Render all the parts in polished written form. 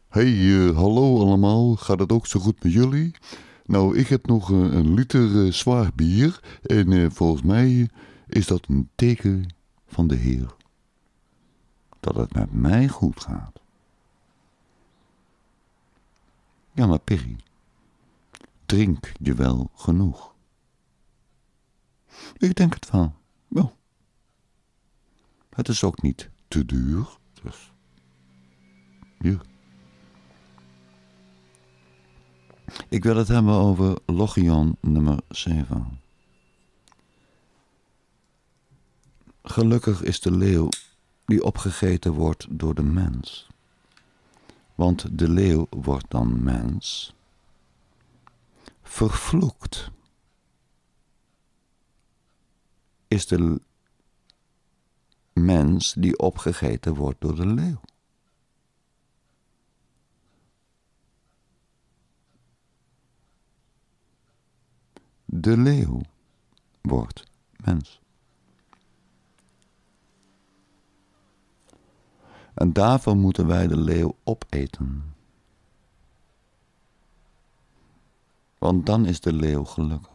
Hey, hallo allemaal. Gaat het ook zo goed met jullie? Nou, ik heb nog een liter zwaar bier. En volgens mij is dat een teken van de Heer. Dat het met mij goed gaat. Ja, maar Perry, drink je wel genoeg? Ik denk het wel. Wel. Het is ook niet te duur. Dus, hier. Ik wil het hebben over Logion nummer 7. Gelukkig is de leeuw die opgegeten wordt door de mens. Want de leeuw wordt dan mens. Vervloekt is de mens die opgegeten wordt door de leeuw. De leeuw wordt mens. En daarvoor moeten wij de leeuw opeten. Want dan is de leeuw gelukkig.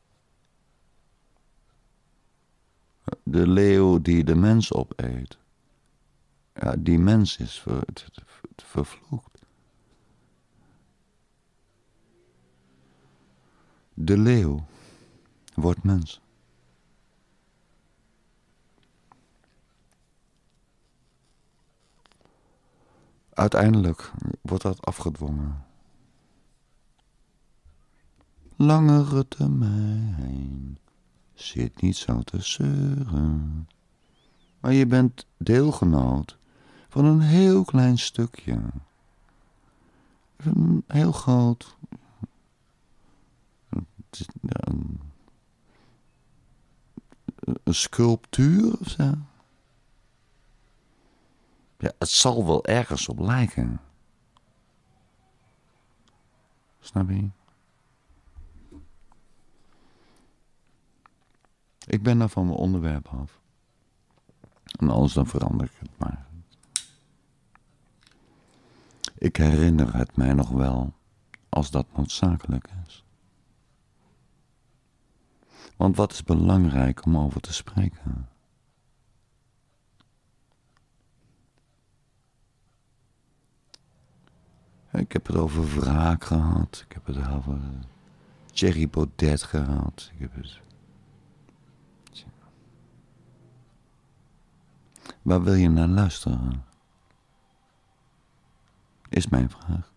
De leeuw die de mens opeet, ja, die mens is vervloekt. De leeuw wordt mens. Uiteindelijk wordt dat afgedwongen. Langere termijn, zit niet zo te zeuren. Maar je bent deelgenoot van een heel klein stukje. Een heel groot. Een sculptuur of zo. Ja, het zal wel ergens op lijken. Snap je? Ik ben nou van mijn onderwerp af. En anders dan verander ik het maar. Ik herinner het mij nog wel als dat noodzakelijk is. Want wat is belangrijk om over te spreken? Ik heb het over wraak gehad. Ik heb het over Thierry Baudet gehad. Ik heb het... Waar wil je naar luisteren? Is mijn vraag.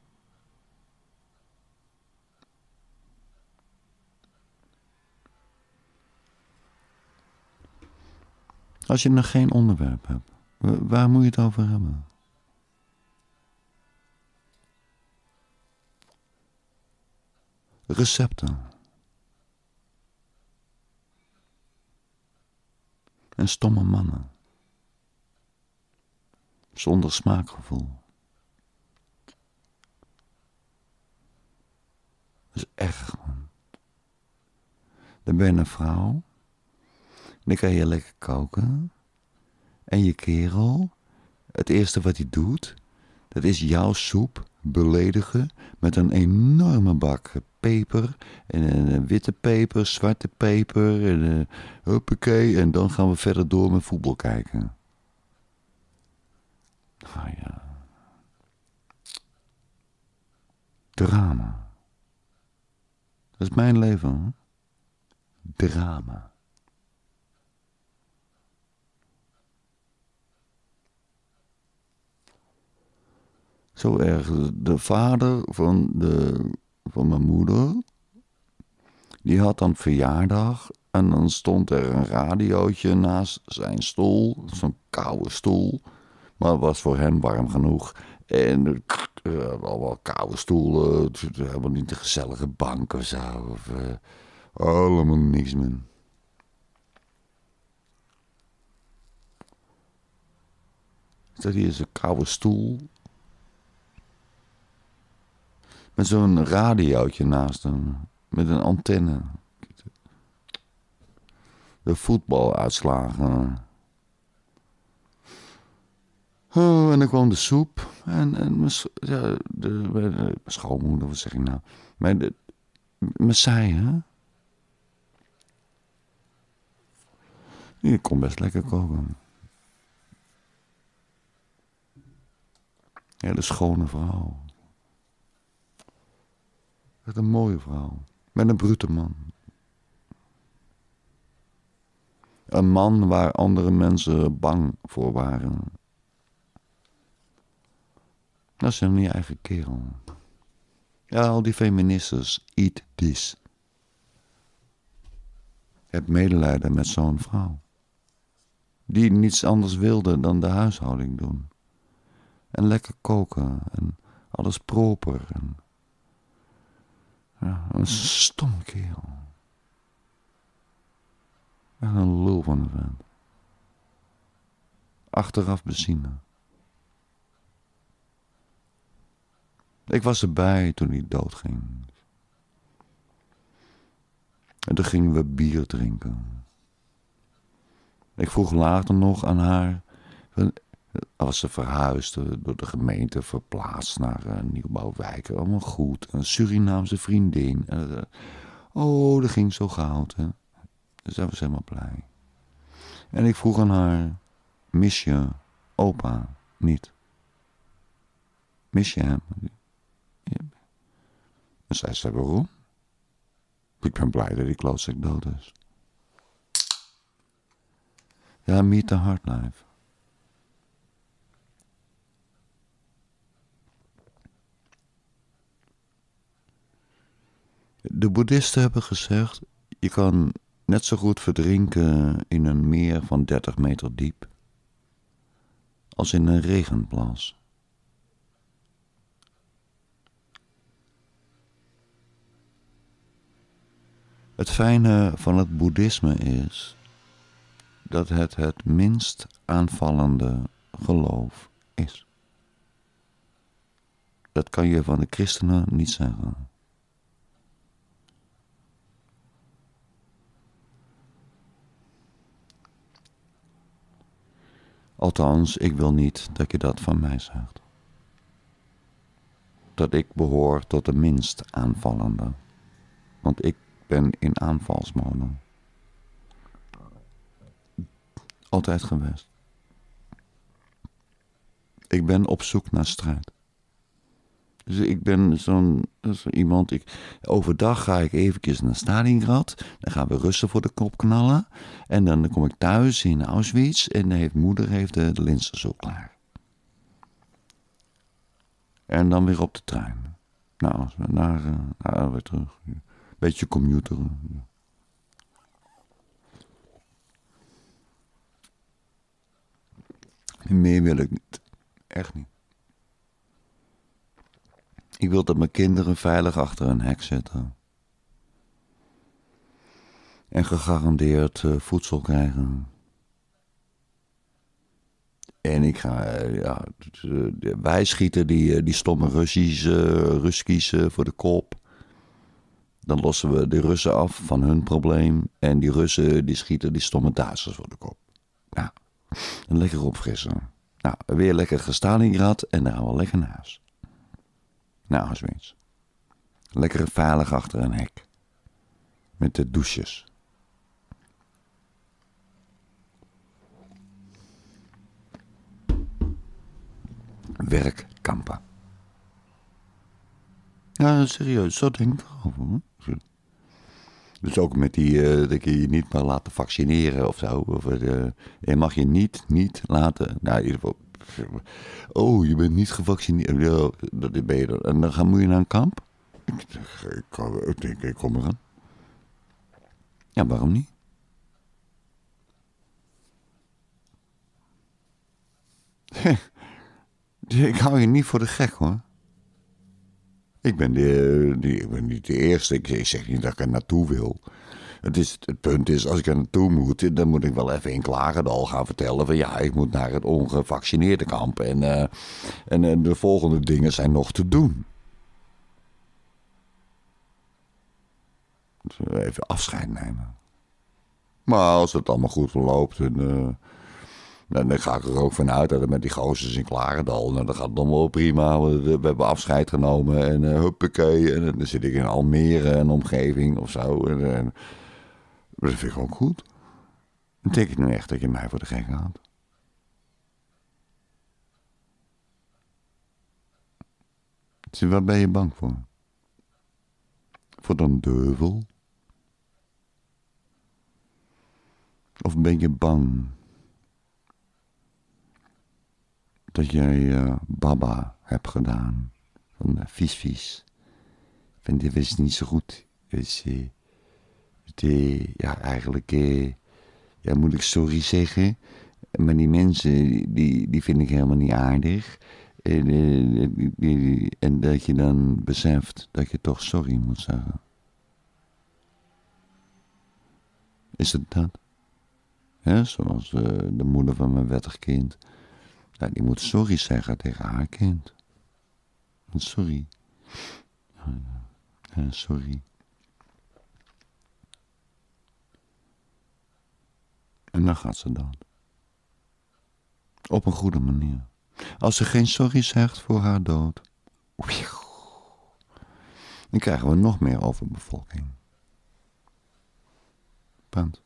Als je nog geen onderwerp hebt, waar moet je het over hebben? Recepten. En stomme mannen. Zonder smaakgevoel. Dat is erg, man. Dan ben je een vrouw. Dan kan je lekker koken. En je kerel, het eerste wat hij doet, dat is jouw soep beledigen met een enorme bak peper. En een witte peper, zwarte peper. En hoppakee. En dan gaan we verder door met voetbal kijken. Ah ja. Drama. Dat is mijn leven, hè? Drama. Zo erg. De vader van mijn moeder, die had dan verjaardag. En dan stond er een radiootje naast zijn stoel. Zo'n koude stoel. Maar het was voor hem warm genoeg. En allemaal koude stoelen. Helemaal niet een gezellige bank of zo. Of, allemaal niks, man. Dat hier is een koude stoel. Met zo'n radiootje naast hem. Met een antenne. De voetbaluitslagen. Oh, en dan kwam de soep. En mijn schoonmoeder, wat zeg ik nou? Mijn zij, hè? Die kon best lekker koken. Hele schone vrouw. Echt een mooie vrouw. Met een brute man. Een man waar andere mensen bang voor waren. Dat is een eigen kerel. Ja, al die feministes, eat this. Heb medelijden met zo'n vrouw. Die niets anders wilde dan de huishouding doen. En lekker koken. En alles proper. En, ja, een stomme kerel. Echt een lul van een vent. Achteraf bezien. Ik was erbij toen hij doodging. En toen gingen we bier drinken. Ik vroeg later nog aan haar. Als ze verhuisde, door de gemeente verplaatst naar een nieuwbouwwijk. Allemaal goed. Een Surinaamse vriendin. Dat ging zo goud. Hè? Dus zij was helemaal blij. En ik vroeg aan haar. Mis je opa niet? Mis je hem? En zij zei, waarom? Ik ben blij dat die klootzak dood is. Ja, meet the hard life. De boeddhisten hebben gezegd, je kan net zo goed verdrinken in een meer van 30 meter diep als in een regenplas. Het fijne van het boeddhisme is dat het minst aanvallende geloof is. Dat kan je van de christenen niet zeggen. Althans, ik wil niet dat je dat van mij zegt. Dat ik behoor tot de minst aanvallende. Want ik ben in aanvalsmode. Altijd geweest. Ik ben op zoek naar strijd. Dus ik ben iemand. Overdag ga ik eventjes naar Stalingrad. Dan gaan we Russen voor de kop knallen. En dan kom ik thuis in Auschwitz. En dan heeft moeder de linzensoep klaar. En dan weer op de trein. Nou, naar weer terug. Beetje commuteren. Meer wil ik niet. Echt niet. Ik wil dat mijn kinderen veilig achter een hek zitten. En gegarandeerd voedsel krijgen. En ik ga, wij schieten die stomme Ruskies voor de kop. Dan lossen we de Russen af van hun probleem. En die Russen die schieten die stomme Duitsers voor de kop. Nou, en lekker opfrissen. Nou, weer lekker Stalingrad en dan gaan we lekker naar huis. Nou, Auschwitz. Lekker veilig achter een hek. Met de douches. Werkkampen. Ja, serieus, zo denk ik erover. Hoor. Dus ook met dat je je niet mag laten vaccineren of zo. Of, je mag je niet laten. Nou, in ieder geval. Oh, je bent niet gevaccineerd. Ja, dat ben je dan. En dan moet je naar een kamp? Ik kom eraan. Ja, waarom niet? Ik hou je niet voor de gek, hoor. Ik ben niet de eerste. Ik zeg niet dat ik er naartoe wil. Het punt is, als ik er naartoe moet, dan moet ik wel even in Klarendal gaan vertellen van ja, ik moet naar het ongevaccineerde kamp. En de volgende dingen zijn nog te doen. Dus even afscheid nemen. Maar als het allemaal goed verloopt Nou, dan ga ik er ook vanuit dat het met die gozers in Klarendal, nou, dat gaat dan wel prima. We hebben afscheid genomen en huppakee. En dan zit ik in Almere en omgeving of zo. En dat vind ik ook goed. Betekent nu echt dat je mij voor de gek houdt? Dus waar ben je bang voor? Voor een duivel? Of ben je bang dat jij baba hebt gedaan? Van vies. Van dit was niet zo goed. Dus ja, eigenlijk ja, moet ik sorry zeggen. Maar die mensen, die vind ik helemaal niet aardig. En dat je dan beseft dat je toch sorry moet zeggen. Is het dat? Ja, zoals de moeder van mijn wettig kind. Ja, die moet sorry zeggen tegen haar kind. Sorry. Sorry. En dan gaat ze dood. Op een goede manier. Als ze geen sorry zegt voor haar dood, dan krijgen we nog meer overbevolking. Punt.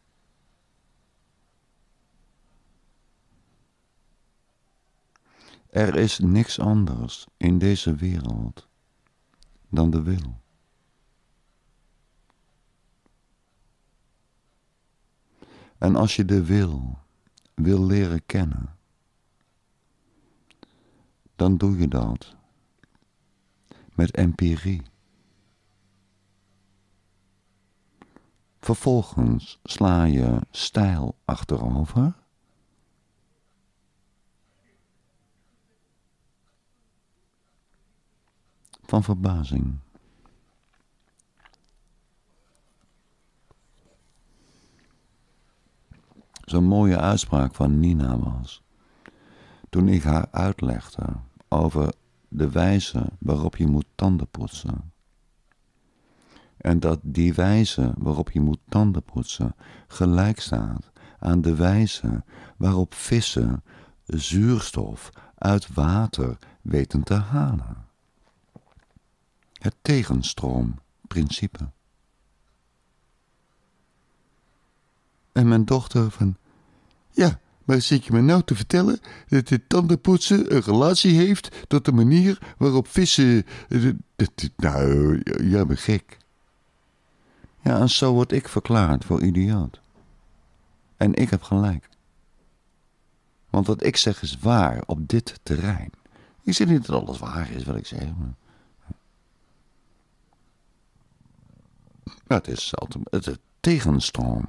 Er is niks anders in deze wereld dan de wil. En als je de wil leren kennen, dan doe je dat met empirie. Vervolgens sla je stijl achterover. Van verbazing. Zo'n mooie uitspraak van Nina was, toen ik haar uitlegde over de wijze waarop je moet tanden poetsen. En dat die wijze waarop je moet tanden poetsen gelijk staat aan de wijze waarop vissen zuurstof uit water weten te halen. Het tegenstroomprincipe. En mijn dochter van, ja, maar zit je me nou te vertellen dat het tandenpoetsen een relatie heeft tot de manier waarop vissen... Nou, jij bent gek. Ja, en zo word ik verklaard voor idioot. En ik heb gelijk. Want wat ik zeg is waar op dit terrein. Ik zeg niet dat alles waar is wat ik zeg. Maar... Ja, het is het tegenstroom.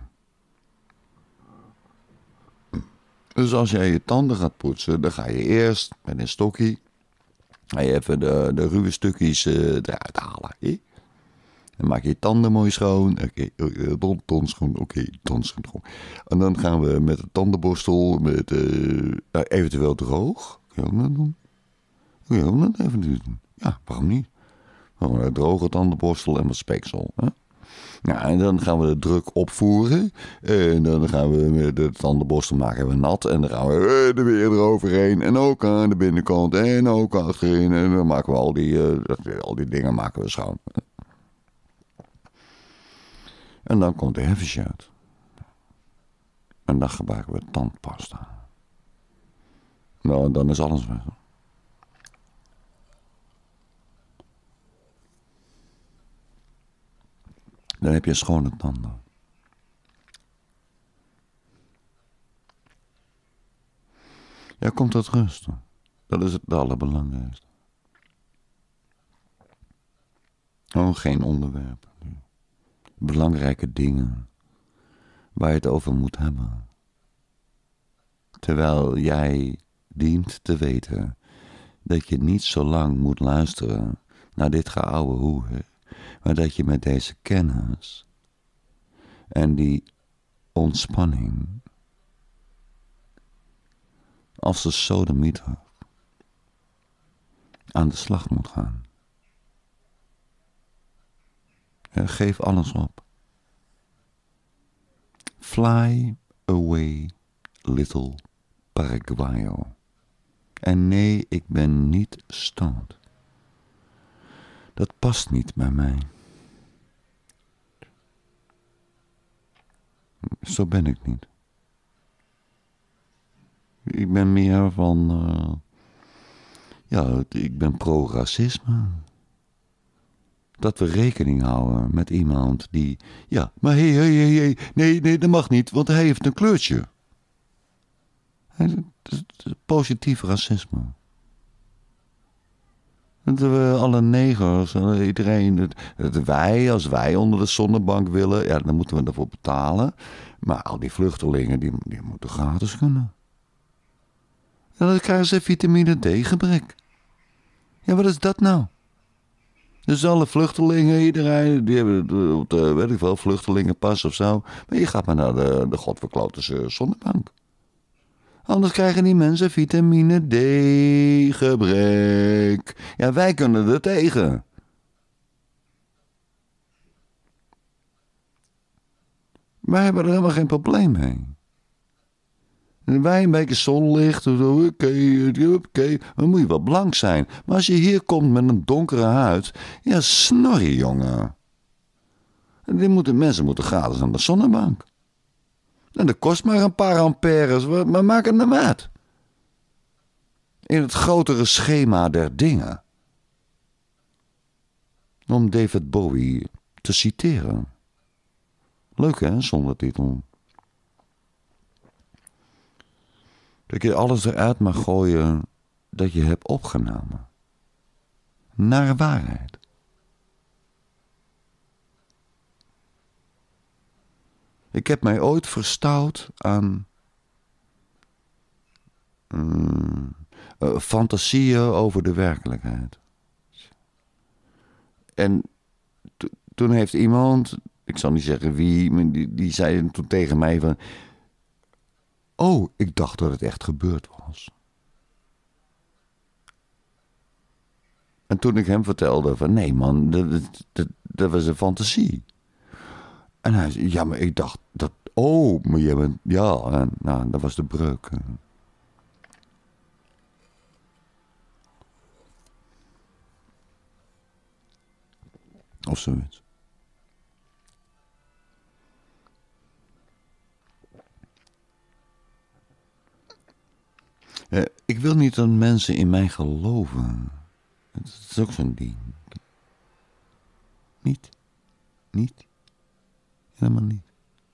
Dus als jij je tanden gaat poetsen, dan ga je eerst met een stokje, ga je even de ruwe stukjes eruit halen. Dan maak je je tanden mooi schoon. Tandschoon. Tandschoon. En dan gaan we met de tandenborstel, eventueel droog. Kun je ook dat doen? Kun je ook dat even doen? Ja, waarom niet? Gewoon een droge tandenborstel en wat speeksel. Hè? Nou, en dan gaan we de druk opvoeren. En dan gaan we met de tandenborstel maken we nat. En dan gaan we er weer eroverheen. En ook aan de binnenkant. En ook achterin. En dan maken we al die dingen maken we schoon. En dan komt de heavy uit. En dan gebruiken we tandpasta. Nou, dan is alles weg. Dan heb je schone tanden. Ja, komt tot rust. Dat is het allerbelangrijkste. Oh, geen onderwerp. Belangrijke dingen waar je het over moet hebben. Terwijl jij dient te weten dat je niet zo lang moet luisteren naar dit geouwe hoer, maar dat je met deze kennis en die ontspanning als de sodemieter aan de slag moet gaan. Ja, geef alles op. Fly away, little Paraguayo. En nee, ik ben niet stoned. Dat past niet bij mij. Zo ben ik niet. Ik ben meer van... ik ben pro-racisme. Dat we rekening houden met iemand die... Ja, maar hey, nee, dat mag niet, want hij heeft een kleurtje. Positief racisme. Dat we alle negers, iedereen... Als wij onder de zonnebank willen, ja, dan moeten we ervoor betalen. Maar al die vluchtelingen, die moeten gratis kunnen. En dan krijgen ze vitamine D-gebrek. Ja, wat is dat nou? Dus alle vluchtelingen, iedereen, die hebben, weet ik wel, vluchtelingenpas of zo. Maar je gaat maar naar de godverklote zonnebank. Anders krijgen die mensen vitamine D-gebrek. Ja, wij kunnen er tegen. Wij hebben er helemaal geen probleem mee. En wij een beetje zonlicht, oké, dan moet je wel blank zijn. Maar als je hier komt met een donkere huid, ja, snorrie, jongen. Mensen moeten gratis aan de zonnebank. En dat kost maar een paar amperes, maar maak het nou uit. In het grotere schema der dingen. Om David Bowie te citeren. Leuk hè, zonder titel. Dat je alles eruit mag gooien dat je hebt opgenomen. Naar waarheid. Ik heb mij ooit verstout aan fantasieën over de werkelijkheid. En toen heeft iemand, ik zal niet zeggen wie, maar die zei toen tegen mij van... Oh, ik dacht dat het echt gebeurd was. En toen ik hem vertelde van... Nee man, dat was een fantasie. En hij zei, ja, maar ik dacht dat... Oh, maar je bent... Ja, en, nou, dat was de breuk. Of zoiets. Ik wil niet dat mensen in mij geloven. Dat is ook zo'n ding. Niet. Helemaal niet.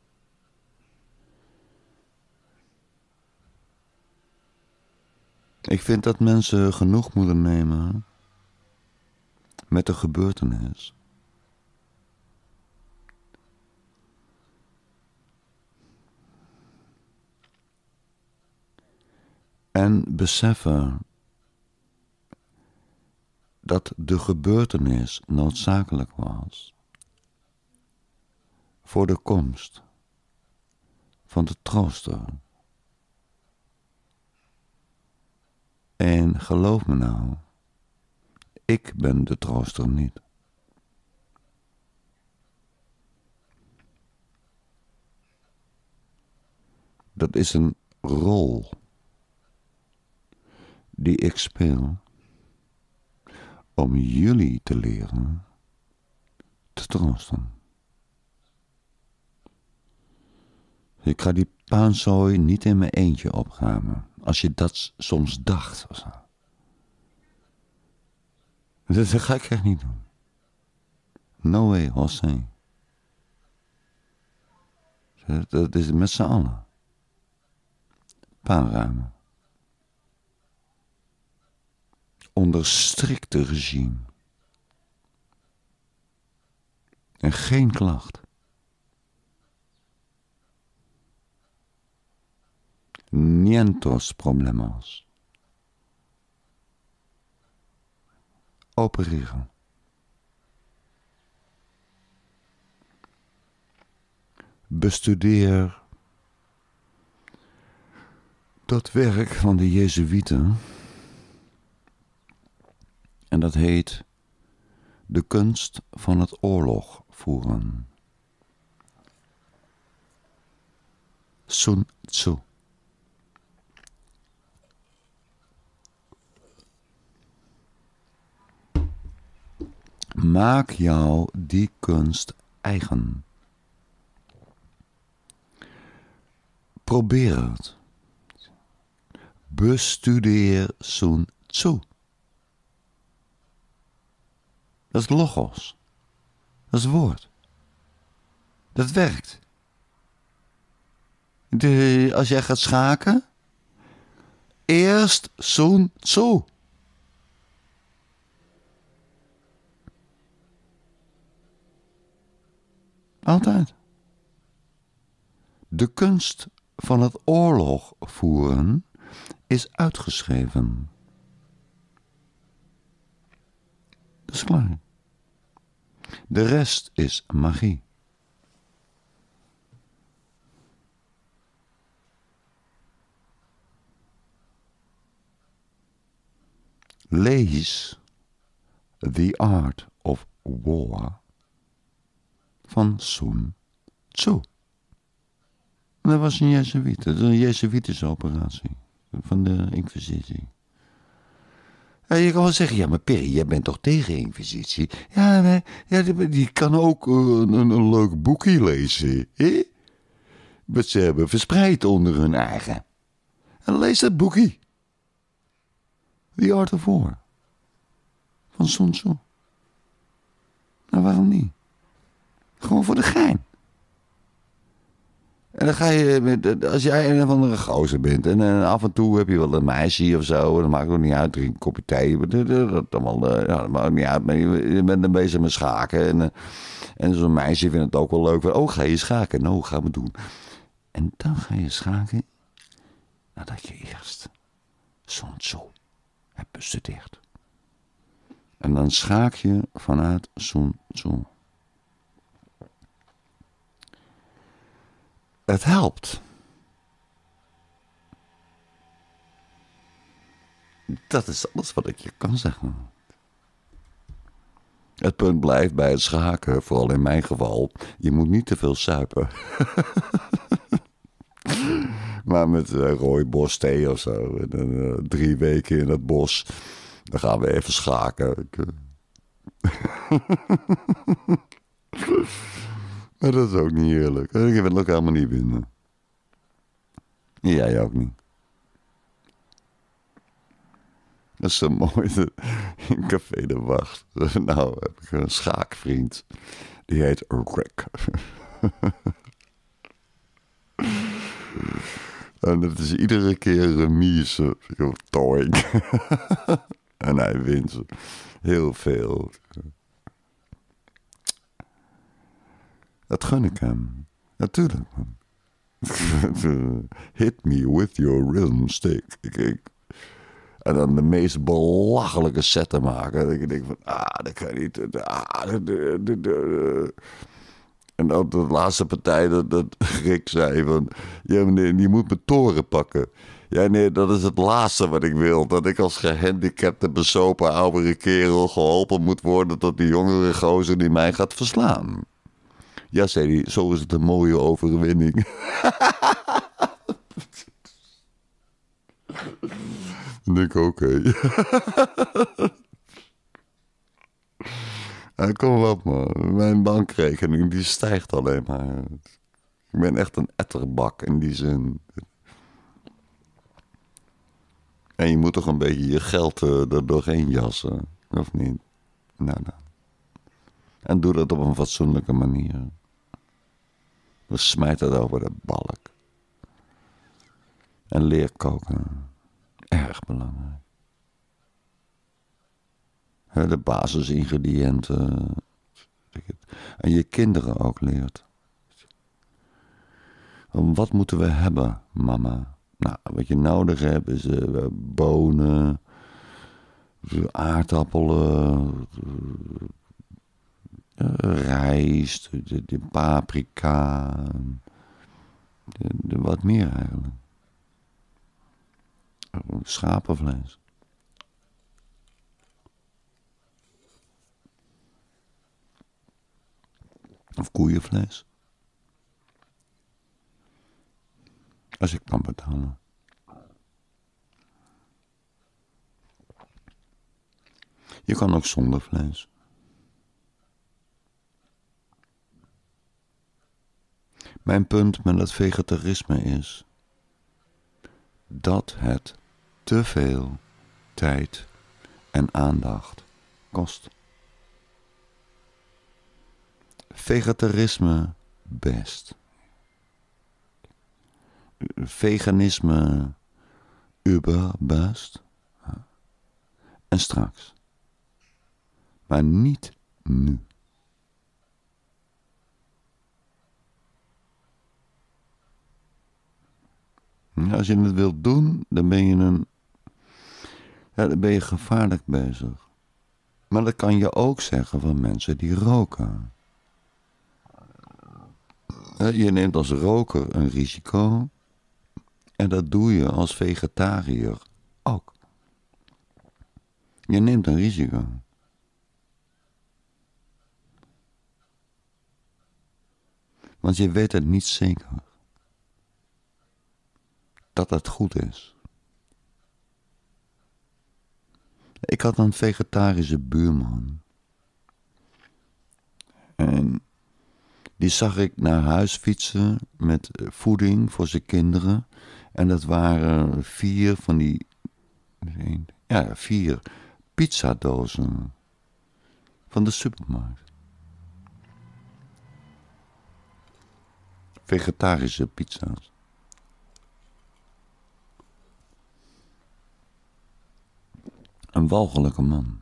Ik vind dat mensen genoeg moeten nemen met de gebeurtenis. En beseffen dat de gebeurtenis noodzakelijk was voor de komst van de trooster. En geloof me nou, ik ben de trooster niet. Dat is een rol die ik speel om jullie te leren te troosten. Ik ga die puinzooi niet in mijn eentje opruimen. Als je dat soms dacht. Of zo. Dat ga ik echt niet doen. No way, José. Dat is met z'n allen. Puinruimen. Onder strikte regime. En geen klacht. Nientos problemas. Opereren. Bestudeer dat werk van de Jezuïeten. En dat heet de kunst van het oorlog voeren. Sun Tzu. Maak jou die kunst eigen. Probeer het. Bestudeer Sun Tzu. Dat is logos. Dat is woord. Dat werkt. Als jij gaat schaken, eerst Sun Tzu. Altijd. De kunst van het oorlog voeren is uitgeschreven. Dat is klaar. De rest is magie. Lees The Art of War van Sun Tzu. Dat was een Jezuïet. Dat is een Jezuïtische operatie van de Inquisitie. Ja, je kan wel zeggen, ja, maar Perry, jij bent toch tegen Inquisitie? Ja, maar ja, die kan ook een leuk boekje lezen. Hè? Wat ze hebben verspreid onder hun eigen. En lees dat boekje. The Art of War. Van Sun Tzu. Nou, waarom niet? Gewoon voor de gein. En dan ga je, als jij een of andere gozer bent en af en toe heb je wel een meisje of zo, dat maakt ook niet uit, drink een kopje thee, dat maakt niet uit, maar je bent dan bezig met schaken en zo'n meisje vindt het ook wel leuk, oh ga je schaken? Nou, ga maar doen. En dan ga je schaken nadat je eerst Sun Tzu hebt bestudeerd. En dan schaak je vanuit Sun Tzu. Het helpt. Dat is alles wat ik je kan zeggen. Het punt blijft bij het schaken, vooral in mijn geval, je moet niet te veel suipen. Maar met rooibos thee of zo, en dan 3 weken in het bos, dan gaan we even schaken. Maar dat is ook niet eerlijk. Ik wil het ook helemaal niet winnen. Jij ook niet. Dat is zo mooi. In Café de Wacht. Nou heb ik een schaakvriend. Die heet Rick. En dat is iedere keer remise. Toink. En hij wint heel veel. Dat gun ik hem. Natuurlijk, man. Hit me with your rhythm stick. En dan de meest belachelijke setten maken. Dat ik denk van, dat kan niet. En dan de laatste partij dat Rick zei van, ja meneer, je moet mijn toren pakken. Ja nee, dat is het laatste wat ik wil. Dat ik als gehandicapte, besopen oudere kerel geholpen moet worden tot die jongere gozer die mij gaat verslaan. Ja, zei hij, zo is het een mooie overwinning. Dan denk ik, oké. Kom op man, mijn bankrekening die stijgt alleen maar. Ik ben echt een etterbak in die zin. En je moet toch een beetje je geld er doorheen jassen, of niet? Nou. En doe dat op een fatsoenlijke manier. Dus smijt het over de balk. En leer koken. Erg belangrijk. De basisingrediënten. En je kinderen ook leert. Wat moeten we hebben, mama? Nou, wat je nodig hebt is bonen, aardappelen, rijst, de paprika, wat meer eigenlijk. Schapenvlees. Of koeienvlees. Als ik kan betalen. Je kan ook zonder vlees. Mijn punt met het vegetarisme is dat het te veel tijd en aandacht kost. Vegetarisme best. Veganisme überbest. En straks. Maar niet nu. Als je het wilt doen, dan ben je gevaarlijk bezig. Maar dat kan je ook zeggen van mensen die roken. Je neemt als roker een risico. En dat doe je als vegetariër ook. Je neemt een risico. Want je weet het niet zeker. Dat het goed is. Ik had een vegetarische buurman. En die zag ik naar huis fietsen met voeding voor zijn kinderen. En dat waren 4 van die... 4 pizzadozen van de supermarkt. Vegetarische pizza's. Een walgelijke man.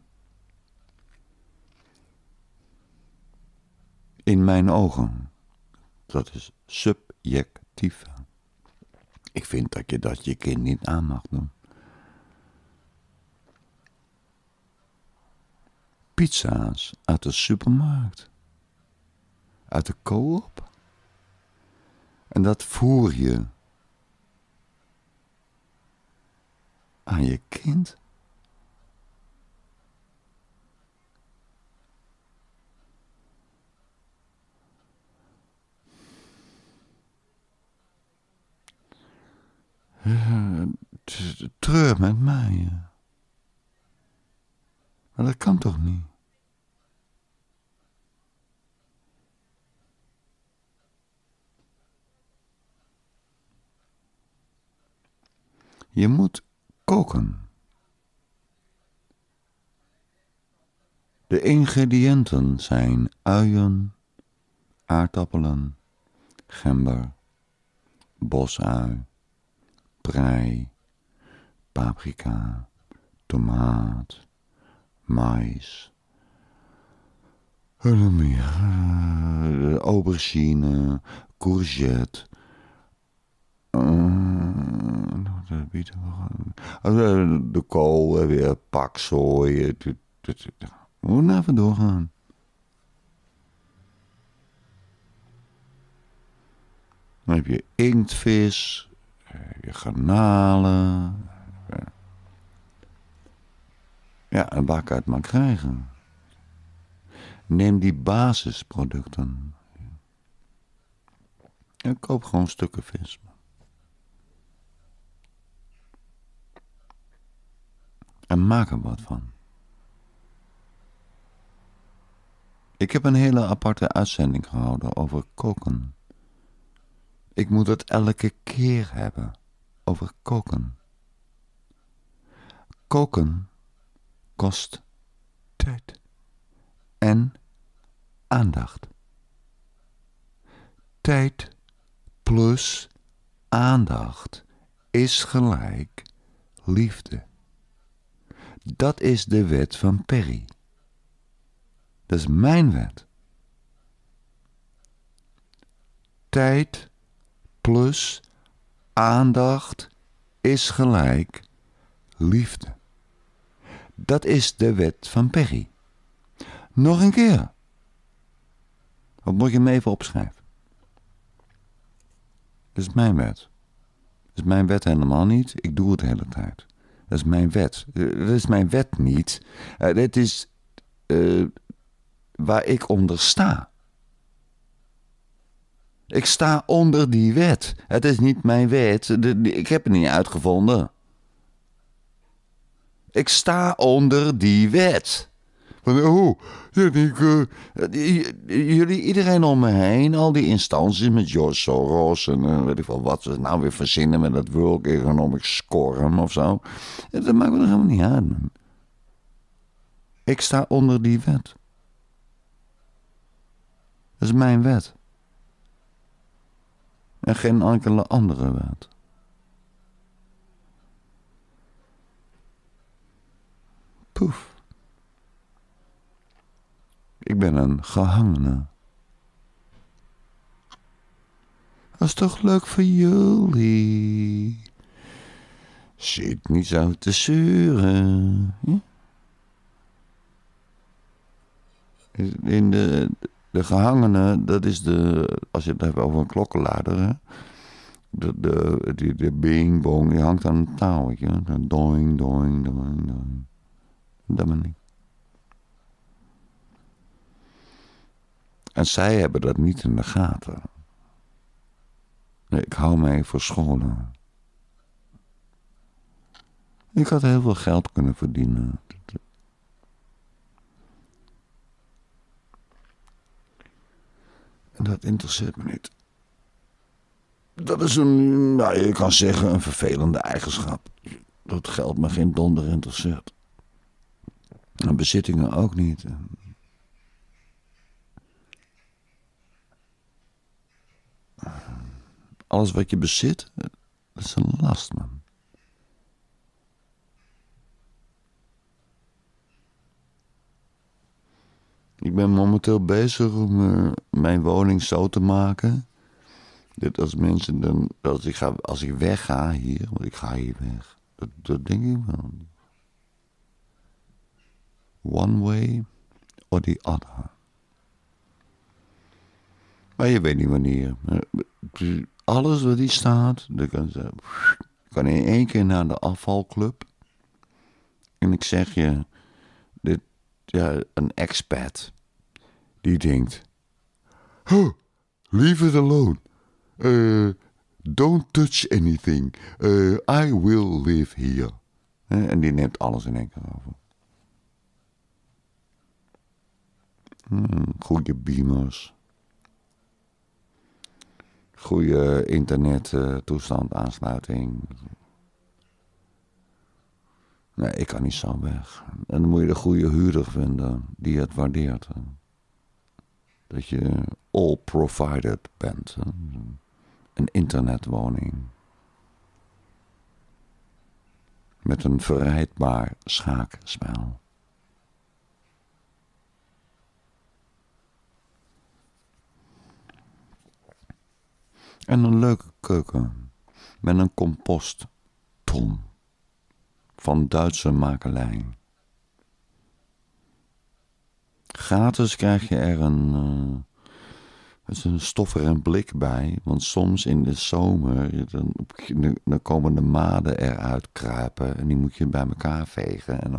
In mijn ogen. Dat is subjectief. Ik vind dat je kind niet aan mag doen. Pizza's uit de supermarkt. Uit de Coop. En dat voer je aan je kind. Treur met mij. Maar dat kan toch niet? Je moet koken. De ingrediënten zijn uien, aardappelen, gember, bosui, prei, paprika, tomaat, mais, aubergine, courgette, de kool, weer paksoi. We moeten even doorgaan. Dan heb je inktvis, je garnalen. Ja, en waar kan je het maar krijgen? Neem die basisproducten. En koop gewoon stukken vis. En maak er wat van. Ik heb een hele aparte uitzending gehouden over koken. Ik moet het elke keer hebben over koken. Koken kost tijd en aandacht. Tijd plus aandacht is gelijk liefde. Dat is de wet van Perry. Dat is mijn wet. Tijd plus aandacht is gelijk liefde. Dat is de wet van Perry. Nog een keer. Wat moet je me even opschrijven? Dat is mijn wet. Dat is mijn wet helemaal niet. Ik doe het de hele tijd. Dat is mijn wet. Dat is mijn wet niet. Dit is waar ik onder sta. Ik sta onder die wet. Het is niet mijn wet. Ik heb het niet uitgevonden. Ik sta onder die wet. Van, jullie, iedereen om me heen, al die instanties met George Soros en weet ik wel wat ze nou weer verzinnen met dat World Economic Forum of zo. Dat maakt me er helemaal niet uit, man. Ik sta onder die wet. Dat is mijn wet. En geen enkele andere wet. Poef. Ik ben een gehangene. Dat is toch leuk voor jullie? Zit niet zo te zeuren. Ja? In de gehangene, dat is als je het hebt over een klokkenluider, hè? De bing bong, die hangt aan een touwtje. Dan doing, doing, doing, doing. Dat ben ik. En zij hebben dat niet in de gaten. Nee, ik hou mij voor scholen. Ik had heel veel geld kunnen verdienen. En dat interesseert me niet. Dat is je kan zeggen, een vervelende eigenschap. Dat geld me geen donder interesseert. En bezittingen ook niet. Alles wat je bezit, dat is een last, man. Ik ben momenteel bezig om mijn woning zo te maken. Dat als mensen dan, als ik wegga hier, want ik ga hier weg. Dat denk ik wel. One way or the other. Maar je weet niet wanneer. Alles wat hier staat, dan kan in één keer naar de afvalclub. En ik zeg je, een expat, die denkt, leave it alone. Don't touch anything. I will live here. En die neemt alles in één keer over. Goede beamers. Goede internettoestand, aansluiting. Nee, ik kan niet zo weg. En dan moet je de goede huurder vinden die het waardeert. Dat je all provided bent. Een internetwoning. Met een verrijdbaar schaakspel. En een leuke keuken. Met een compostton. Van Duitse makelij. Gratis krijg je er een stoffer en blik bij. Want soms in de zomer dan komen de maden eruit kruipen. En die moet je bij elkaar vegen. En dan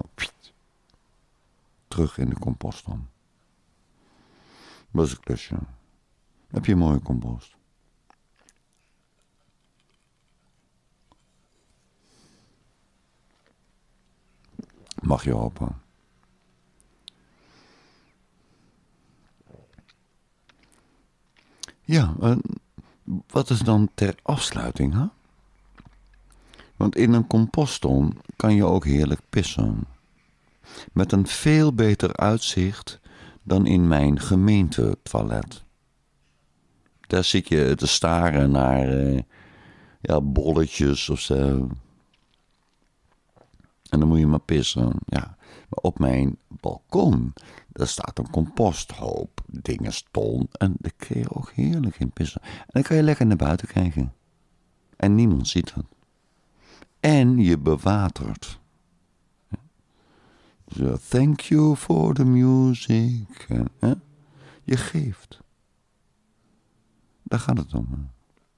terug in de compostton. Dat is een klusje. Heb je een mooie compost. Mag je hopen. Ja, wat is dan ter afsluiting, hè? Want in een compostton kan je ook heerlijk pissen. Met een veel beter uitzicht dan in mijn gemeentetoilet. Daar zit je te staren naar bolletjes of zo. En dan moet je maar pissen. Ja. Maar op mijn balkon, daar staat een composthoop, dingeston. En daar kun je ook heerlijk in pissen. En dan kan je lekker naar buiten kijken. En niemand ziet het. En je bewatert. So, thank you for the music. Je geeft. Daar gaat het om.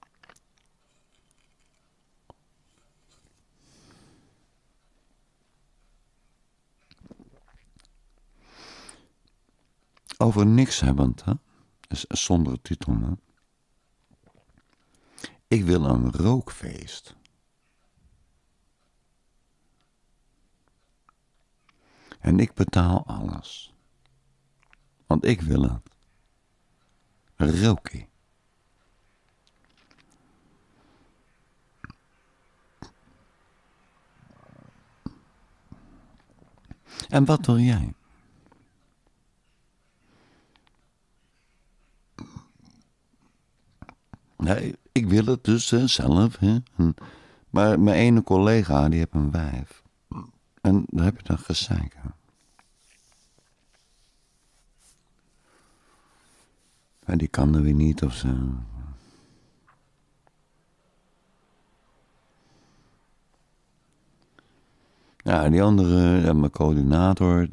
Over niks hebbend, hè? Is zonder titel, hè? Ik wil een rookfeest. En ik betaal alles. Want ik wil het. Roken. En wat wil jij? Nee, ik wil het dus zelf. Hè? Maar mijn ene collega, die heeft een wijf. En daar heb je dan gezeik aan. En die kan er weer niet of zo. Ja, die andere, mijn coördinator,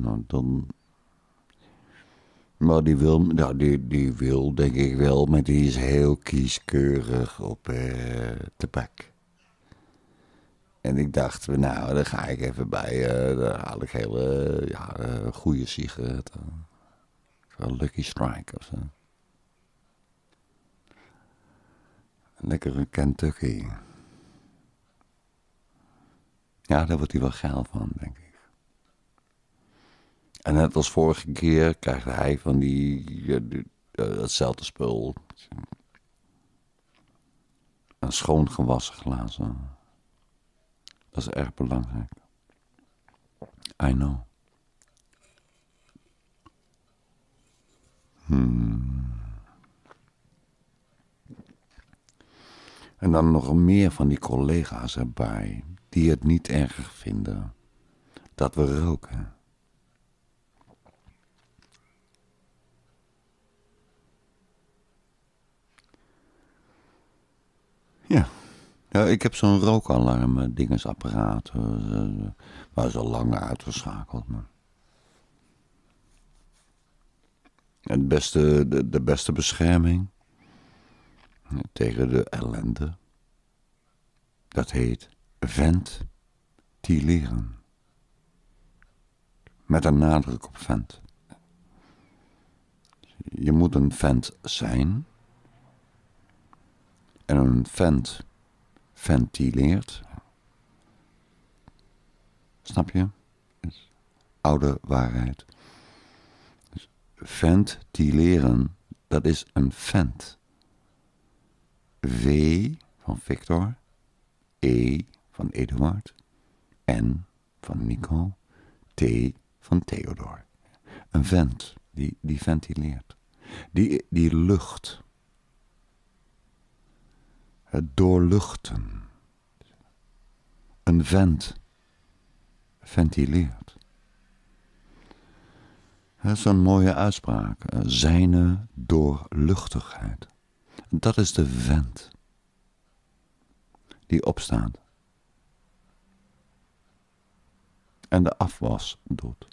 maar die wil denk ik wel, maar die is heel kieskeurig op tabak. En ik dacht, nou, daar ga ik even bij, daar haal ik hele goede sigaretten. Een Lucky Strike of zo. Een lekkere Kentucky. Ja, daar wordt hij wel geil van, denk ik. En net als vorige keer krijgt hij van hetzelfde spul. Een schoon gewassen glazen. Dat is erg belangrijk. I know. En dan nog meer van die collega's erbij. Die het niet erg vinden. Dat we roken. Ja. Ja, ik heb zo'n rookalarm dingensapparaat. Waar is al lang uitgeschakeld. Maar. De beste bescherming tegen de ellende. Dat heet ventileren. Met een nadruk op vent. Je moet een vent zijn. En een vent ventileert. Snap je? Oude waarheid. Dus ventileren, dat is een vent. V van Victor. E van Eduard. N van Nico. T van Theodor. Een vent die ventileert. Die lucht. Het doorluchten. Een vent ventileert. Dat is een mooie uitspraak. Zijne doorluchtigheid. Dat is de vent die opstaat en de afwas doet.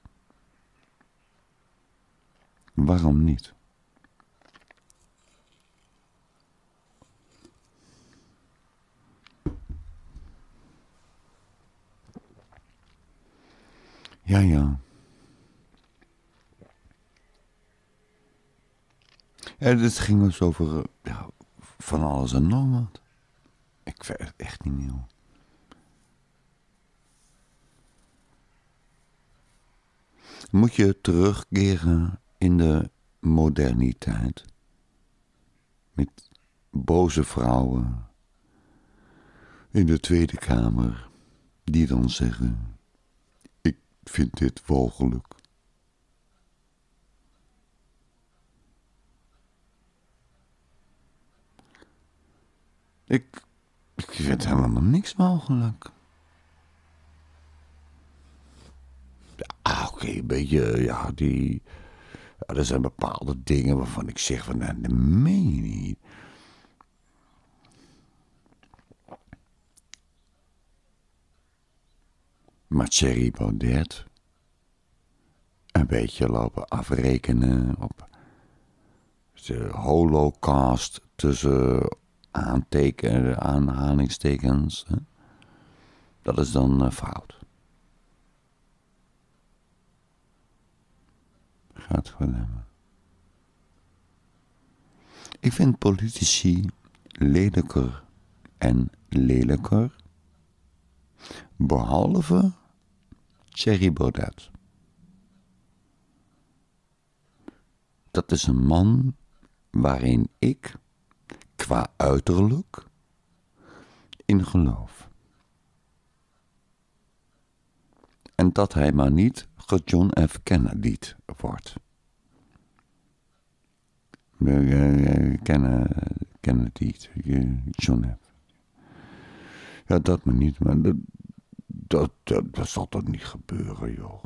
Waarom niet? Ja. Ja, dit ging dus over van alles en nog wat. Ik weet het echt niet meer. Moet je terugkeren in de moderniteit? Met boze vrouwen in de Tweede Kamer die dan zeggen: ik vind dit walgelijk. Ik vind helemaal niks mogelijk. Oké, een beetje, er zijn bepaalde dingen waarvan ik zeg van, nou, dat meen je niet. Maar Thierry Baudet een beetje lopen afrekenen op de holocaust tussen aanhalingstekens. Hè? Dat is dan fout. Gaat vernemen. Ik vind politici lelijker en lelijker. Behalve Thierry Baudet. dat is een man waarin ik, qua uiterlijk, in geloof. En dat hij maar niet John F. Kennedy wordt. Kennedy, John F. Ja, dat maar niet, maar dat zal toch niet gebeuren, joh.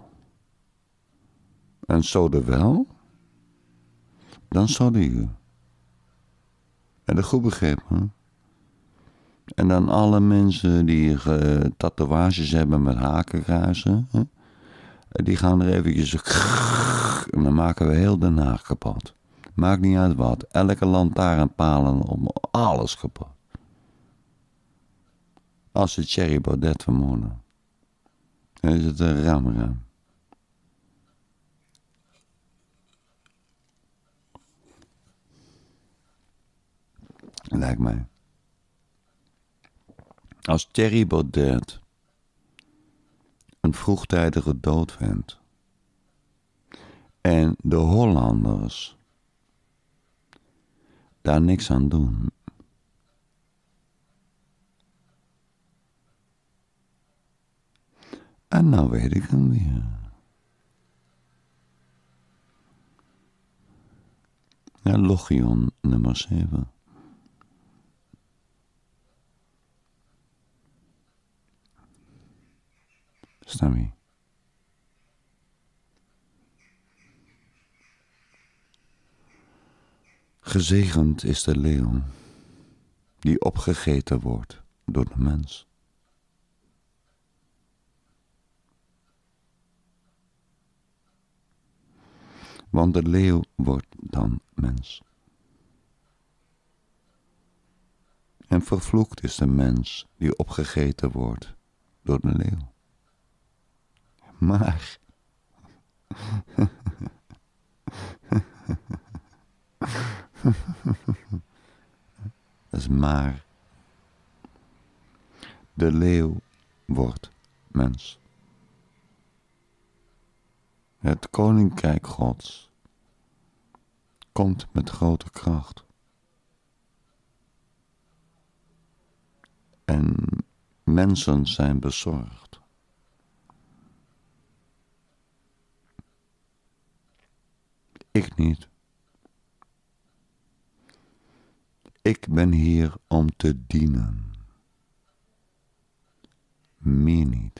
En zo er wel, dan zou je. En dat goed begrepen. En dan alle mensen die tatoeages hebben met hakenkruisen, die gaan er eventjes en dan maken we heel Den Haag kapot. Maakt niet uit wat. Elke lantaarnpalen om alles kapot. Als ze Thierry Baudet vermoorden, dan is het een ram. Lijkt mij. Als Thierry Baudet een vroegtijdige dood vindt en de Hollanders daar niks aan doen, en nou weet ik hem weer. Ja, Logion nummer 7. Stammy. Gezegend is de leeuw die opgegeten wordt door de mens. Want de leeuw wordt dan mens. En vervloekt is de mens die opgegeten wordt door de leeuw. Maar dat is maar. De leeuw wordt mens. Het koninkrijk Gods komt met grote kracht. En mensen zijn bezorgd. Ik niet. Ik ben hier om te dienen. Meer niet.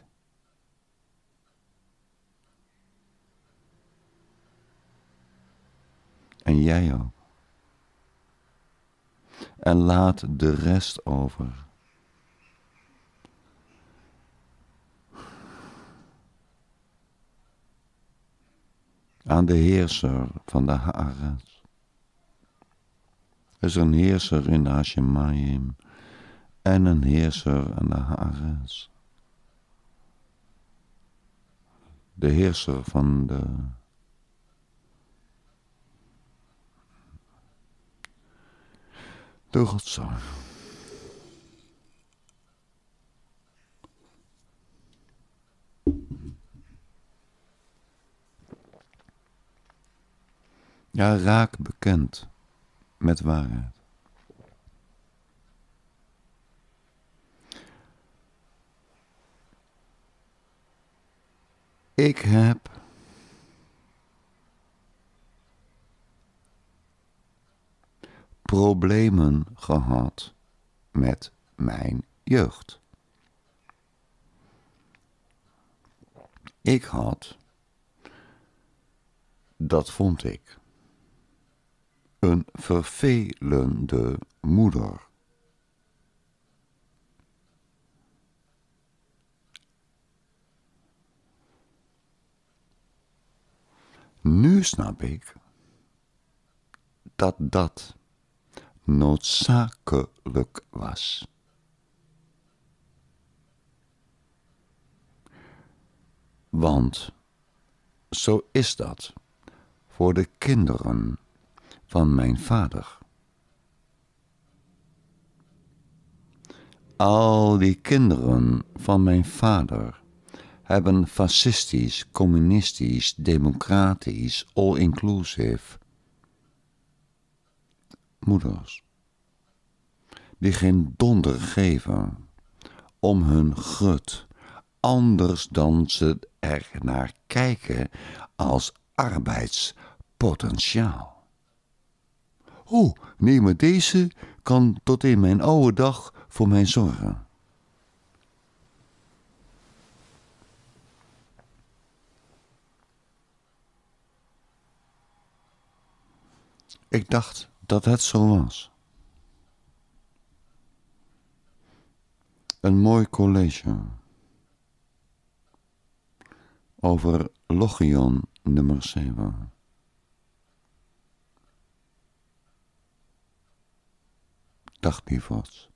En jij ook. En laat de rest over. Aan de heerser van de Haaretz. Er is een heerser in de Hashemayim en een heerser aan de Haaretz. De heerser van de Rotzooi. Ja, raak bekend met waarheid. Ik heb problemen gehad met mijn jeugd. Ik had, dat vond ik, een vervelende moeder. Nu snap ik dat dat noodzakelijk was. Want zo is dat voor de kinderen van mijn vader. Al die kinderen van mijn vader hebben fascistisch, communistisch, democratisch, all-inclusive moeders die geen donder geven om hun gut, anders dan ze er naar kijken als arbeidspotentiaal. Nee, maar deze kan tot in mijn oude dag voor mij zorgen. Ik dacht dat het zo was. Een mooi college over Logion nummer 7. Dag lieverd.